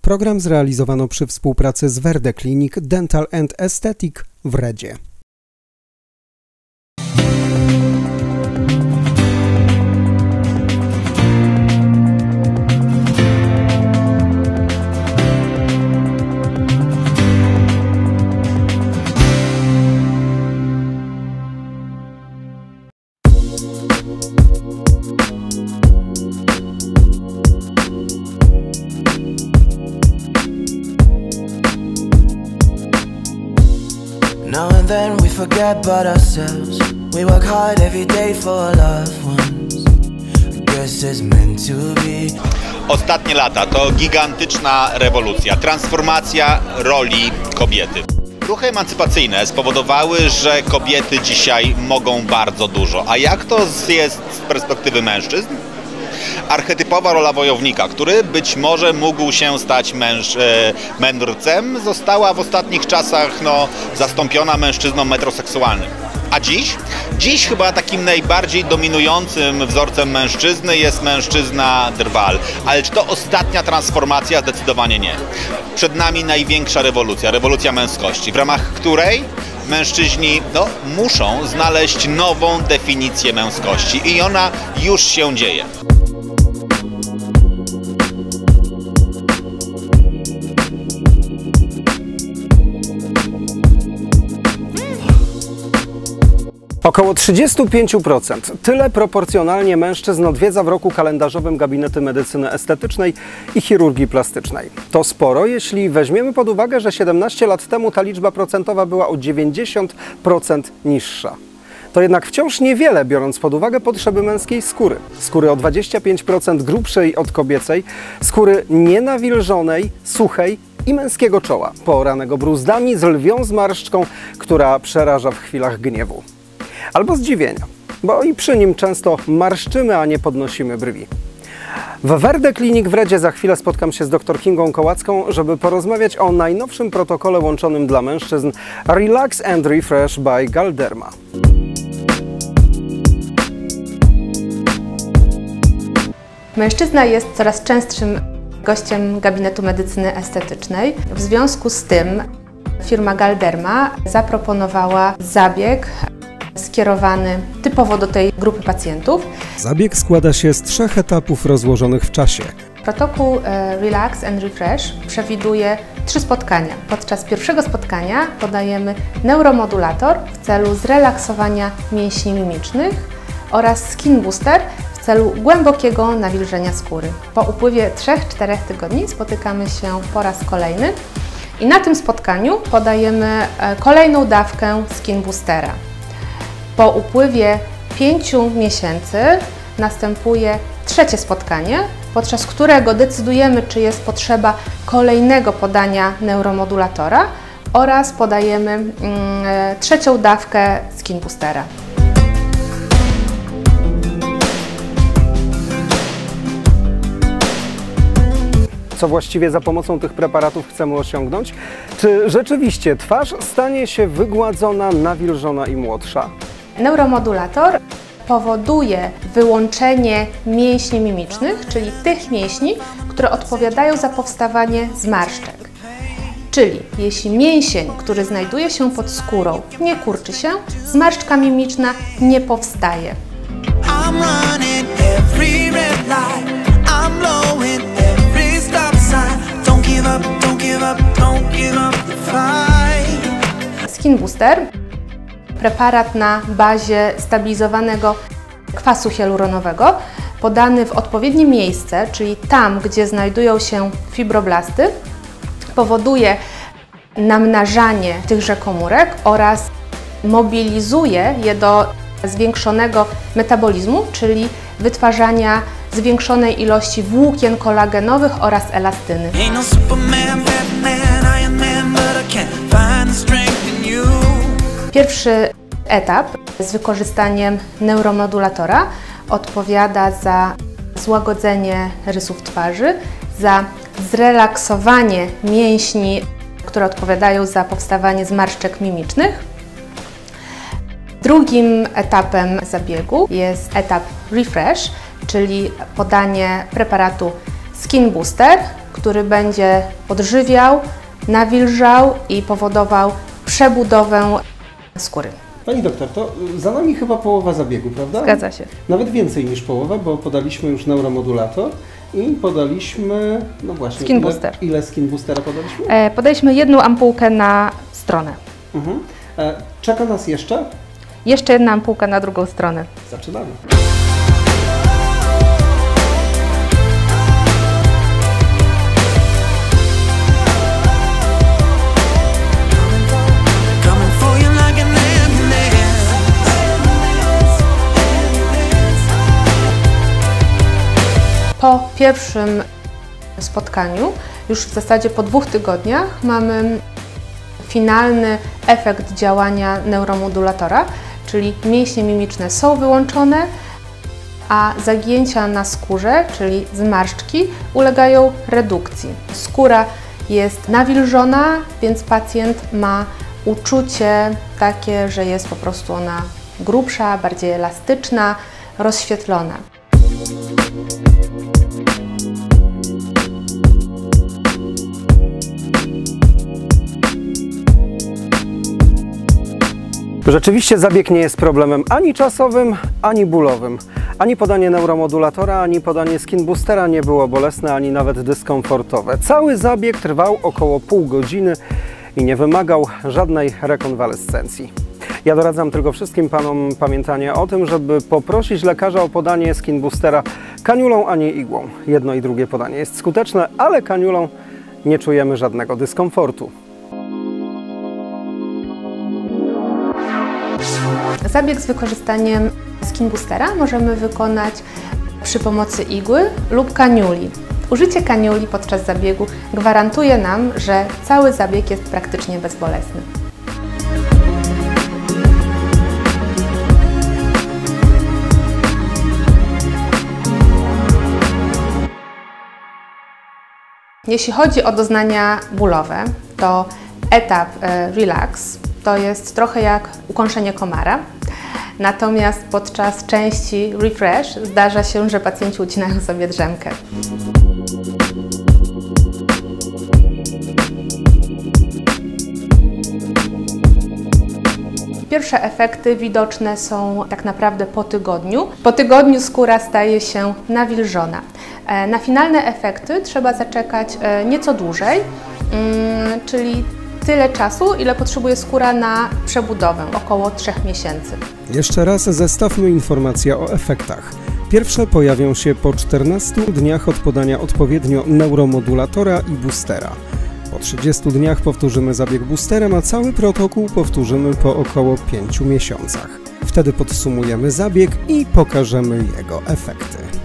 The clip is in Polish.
Program zrealizowano przy współpracy z Verde Clinic Dental and Aesthetic w Redzie. Now and then we forget about ourselves. We work hard every day for our loved ones. I guess it's meant to be. Ostatnie lata to gigantyczna rewolucja, transformacja roli kobiety. Ruchy emancypacyjne spowodowały, że kobiety dzisiaj mogą bardzo dużo. A jak to jest z perspektywy mężczyzn? Archetypowa rola wojownika, który być może mógł się stać mędrcem, została w ostatnich czasach zastąpiona mężczyzną metroseksualnym. A dziś? Dziś chyba takim najbardziej dominującym wzorcem mężczyzny jest mężczyzna drwal. Ale czy to ostatnia transformacja? Zdecydowanie nie. Przed nami największa rewolucja, rewolucja męskości, w ramach której mężczyźni muszą znaleźć nową definicję męskości i ona już się dzieje. Około 35%. Tyle proporcjonalnie mężczyzn odwiedza w roku kalendarzowym gabinety medycyny estetycznej i chirurgii plastycznej. To sporo, jeśli weźmiemy pod uwagę, że 17 lat temu ta liczba procentowa była o 90% niższa. To jednak wciąż niewiele, biorąc pod uwagę potrzeby męskiej skóry. Skóry o 25% grubszej od kobiecej, skóry nienawilżonej, suchej i męskiego czoła, pooranego bruzdami z lwią zmarszczką, która przeraża w chwilach gniewu. Albo zdziwienia, bo i przy nim często marszczymy, a nie podnosimy brwi. W Verde Clinic w Redzie za chwilę spotkam się z dr Kingą Kołacką, żeby porozmawiać o najnowszym protokole łączonym dla mężczyzn Relax and Refresh by Galderma. Mężczyzna jest coraz częstszym gościem gabinetu medycyny estetycznej. W związku z tym firma Galderma zaproponowała zabieg skierowany typowo do tej grupy pacjentów. Zabieg składa się z 3 etapów rozłożonych w czasie. Protokół Relax and Refresh przewiduje 3 spotkania. Podczas pierwszego spotkania podajemy neuromodulator w celu zrelaksowania mięśni mimicznych oraz skin booster w celu głębokiego nawilżenia skóry. Po upływie 3-4 tygodni spotykamy się po raz kolejny i na tym spotkaniu podajemy kolejną dawkę skin boostera. Po upływie 5 miesięcy następuje 3. spotkanie, podczas którego decydujemy, czy jest potrzeba kolejnego podania neuromodulatora oraz podajemy 3. dawkę skin boostera. Co właściwie za pomocą tych preparatów chcemy osiągnąć? Czy rzeczywiście twarz stanie się wygładzona, nawilżona i młodsza? Neuromodulator powoduje wyłączenie mięśni mimicznych, czyli tych mięśni, które odpowiadają za powstawanie zmarszczek. Czyli jeśli mięsień, który znajduje się pod skórą, nie kurczy się, zmarszczka mimiczna nie powstaje. Skin Booster, preparat na bazie stabilizowanego kwasu hialuronowego, podany w odpowiednie miejsce, czyli tam, gdzie znajdują się fibroblasty, powoduje namnażanie tychże komórek oraz mobilizuje je do zwiększonego metabolizmu, czyli wytwarzania zwiększonej ilości włókien kolagenowych oraz elastyny. Pierwszy etap z wykorzystaniem neuromodulatora odpowiada za złagodzenie rysów twarzy, za zrelaksowanie mięśni, które odpowiadają za powstawanie zmarszczek mimicznych. Drugim etapem zabiegu jest etap refresh, czyli podanie preparatu Skin Booster który będzie odżywiał, nawilżał i powodował przebudowę skóry. Pani doktor, to za nami chyba połowa zabiegu, prawda? Zgadza się. Nawet więcej niż połowa, bo podaliśmy już neuromodulator i podaliśmy, no właśnie, Skin Booster. Ile Skin Boostera podaliśmy? Podaliśmy 1 ampułkę na stronę. Czeka nas jeszcze? Jeszcze 1 ampułka na drugą stronę. Zaczynamy. Coming for you like an ambulance. Po pierwszym spotkaniu, już w zasadzie po 2 tygodniach, mamy finalny efekt działania neuromodulatora, czyli mięśnie mimiczne są wyłączone, a zagięcia na skórze, czyli zmarszczki, ulegają redukcji. Skóra jest nawilżona, więc pacjent ma uczucie takie, że jest po prostu ona grubsza, bardziej elastyczna, rozświetlona. Rzeczywiście zabieg nie jest problemem ani czasowym, ani bólowym. Ani podanie neuromodulatora, ani podanie Skin Boostera nie było bolesne, ani nawet dyskomfortowe. Cały zabieg trwał około pół godziny i nie wymagał żadnej rekonwalescencji. Ja doradzam tylko wszystkim panom pamiętania o tym, żeby poprosić lekarza o podanie Skin Boostera kaniulą, a nie igłą. Jedno i drugie podanie jest skuteczne, ale kaniulą nie czujemy żadnego dyskomfortu. Zabieg z wykorzystaniem Skin Boostera możemy wykonać przy pomocy igły lub kaniuli. Użycie kaniuli podczas zabiegu gwarantuje nam, że cały zabieg jest praktycznie bezbolesny. Jeśli chodzi o doznania bólowe, to etap relax to jest trochę jak ukąszenie komara. Natomiast podczas części refresh zdarza się, że pacjenci ucinają sobie drzemkę. Pierwsze efekty widoczne są tak naprawdę po tygodniu. Po tygodniu skóra staje się nawilżona. Na finalne efekty trzeba zaczekać nieco dłużej, czyli tyle czasu, ile potrzebuje skóra na przebudowę, około 3 miesięcy. Jeszcze raz zestawmy informacje o efektach. Pierwsze pojawią się po 14 dniach od podania odpowiednio neuromodulatora i boostera. Po 30 dniach powtórzymy zabieg boosterem, a cały protokół powtórzymy po około 5 miesiącach. Wtedy podsumujemy zabieg i pokażemy jego efekty.